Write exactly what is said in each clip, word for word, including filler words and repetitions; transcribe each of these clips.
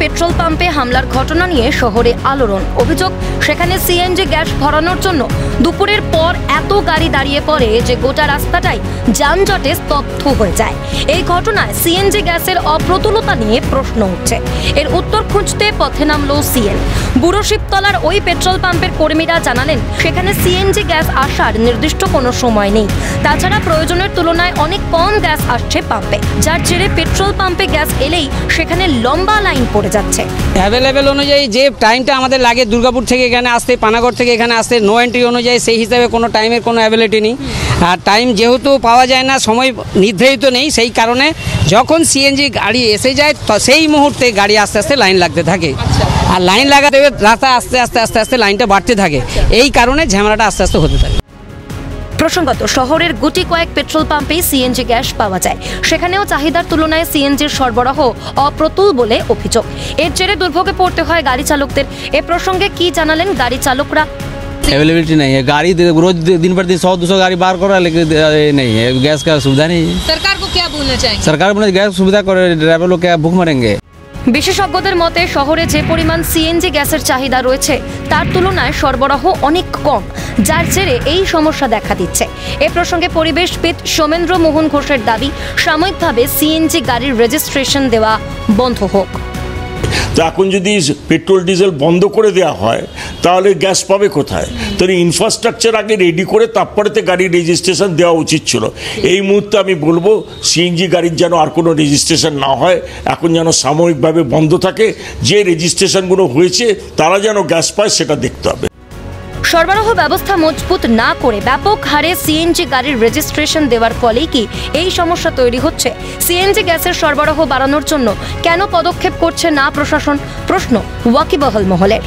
Petrol পাম্পে হামলার ঘটনা নিয়ে শহরে আলোড়ন। অভিযোগ, সেখানে সিএনজি গ্যাস ভরানোর জন্য দুপুরের পর এত গাড়ি দাঁড়িয়ে পড়ে যে গোটা রাস্তাটাই যানজটে স্তব্ধ হয়ে যায়। এই ঘটনায় সিএনজি গ্যাসের অপ্রতুলতা নিয়ে প্রশ্ন উঠছে। এর উত্তর খুঁজতে পথে নামল সিএন। বুড়ো শিবতলার ওই পেট্রোল পাম্পের কর্মীরা জানালেন, সেখানে সিএনজি গ্যাস আসার নির্দিষ্ট কোনো সময় নেই। তাছাড়া প্রয়োজনের তুলনায় অনেক কম গ্যাস আসছে পাম্পে, যার জেরে পেট্রোল পাম্পে গ্যাস এলেই সেখানে লম্বা লাইন পড়ে যাচ্ছে। অ্যাভেলেবেল অনুযায়ী যে টাইমটা আমাদের লাগে দুর্গাপুর থেকে এখানে আসতে, পানাগড় থেকে এখানে আসতে, নো এন্ট্রি অনুযায়ী সেই হিসাবে কোনো টাইমের কোনো অ্যাভেলেবিলিটি নেই। আর টাইম যেহেতু পাওয়া যায় না, সময় নির্ধারিত নেই, সেই কারণে যখন সিএনজি গাড়ি এসে যায় সেই মুহূর্তে গাড়ি আস্তে আস্তে লাইন লাগতে থাকে। আর লাইন লাগাতে রাস্তা আস্তে আস্তে আস্তে আস্তে লাইনটা বাড়তে থাকে। এই কারণে ঝামেলাটা আস্তে আস্তে হতে থাকে। প্রসঙ্গত, শহরের গুটি কয়েক পেট্রোল পাম্পেই সিএনজি গ্যাস পাওয়া যায়। সেখানেও চাহিদার তুলনায় সিএনজির সরবরাহ অপ্রতুল বলে অভিযোগ। এর জেরে দুর্ভোগে পড়তে হয় গাড়ি চালকদের। এ প্রসঙ্গে কি জানালেন গাড়ি চালকরা? अवेलेबिलिटी नहीं है, गाड़ी रोज दिन पर दिन सौ दो सौ गाड़ी बाहर कर रहा है, लेकिन नहीं है, गैस का सुविधा नहीं है। सरकार को क्या बोलना चाहिए? सरकार बोले गैस सुविधा करे, ड्राइवर लोग क्या भूख मरेंगे। বিশেষজ্ঞদের মতে, শহরে যে পরিমাণ সিএনজি গ্যাসের চাহিদা রয়েছে তার তুলনায় সরবরাহ অনেক কম, যার জেরে এই সমস্যা দেখা দিচ্ছে। এ প্রসঙ্গে পরিবেশবিদ সোমেন্দ্র মোহন ঘোষের দাবি, সাময়িকভাবে সিএনজি গাড়ির রেজিস্ট্রেশন দেওয়া বন্ধ হোক। তো এখন যদি পেট্রোল ডিজেল বন্ধ করে দেওয়া হয় তাহলে গ্যাস পাবে কোথায়? তো ইনফ্রাস্ট্রাকচার আগে রেডি করে তারপরেতে গাড়ির রেজিস্ট্রেশন দেওয়া উচিত ছিল। এই মুহূর্তে আমি বলবো সিএনজি গাড়ির যেন আর কোনো রেজিস্ট্রেশন না হয়, এখন যেন সাময়িকভাবে বন্ধ থাকে। যে রেজিস্ট্রেশনগুলো হয়েছে তারা যেন গ্যাস পায় সেটা দেখতে হবে। সরবরাহ ব্যবস্থা মজবুত না করে ব্যাপক হারে সিএনজি গাড়ির রেজিস্ট্রেশন দেওয়ার ফলেই কি এই সমস্যা তৈরি হচ্ছে? সিএনজি গ্যাসের সরবরাহ বাড়ানোর জন্য কেন পদক্ষেপ করছে না প্রশাসন? প্রশ্ন ওয়াকিবহাল মহলের।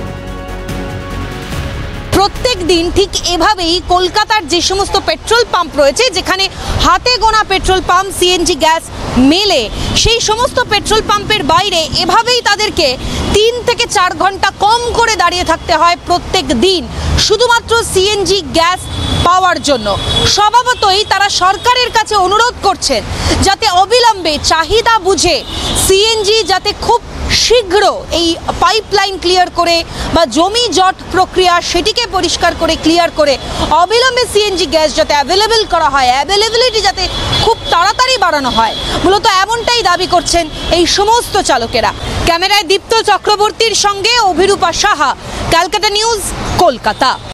প্রত্যেক দিন ঠিক এভাবেই কলকাতার যে সমস্ত পেট্রোল পাম্প রয়েছে, যেখানে হাতে গোনা পেট্রোল পাম্প সিএনজি গ্যাস মেলে, সেই সমস্ত পেট্রোল পাম্পের বাইরে এভাবেই তাদেরকে তিন থেকে চার ঘন্টা কম করে দাঁড়িয়ে থাকতে হয় প্রত্যেক দিন, শুধুমাত্র সিএনজি গ্যাস পাওয়ার জন্য। স্বভাবতই তারা সরকারের কাছে অনুরোধ করছেন যাতে অবিলম্বে চাহিদা বুঝে সিএনজি যাতে খুব শীঘ্র এই পাইপলাইন ক্লিয়ার করে বা জমি জট প্রক্রিয়া সেটিকে পরিষ্কার করে ক্লিয়ার করে অবিলম্বে সিএনজি গ্যাস যাতে অ্যাভেলেবেল করা হয়, অ্যাভেলেবিলিটি যাতে খুব তাড়াতাড়ি বাড়ানো হয়, মূলত এমনটাই দাবি করছেন এই সমস্ত চালকেরা। ক্যামেরায় দীপ্ত চক্রবর্তীর সঙ্গে অভিরূপা সাহা, ক্যালকাটা নিউজ, কলকাতা।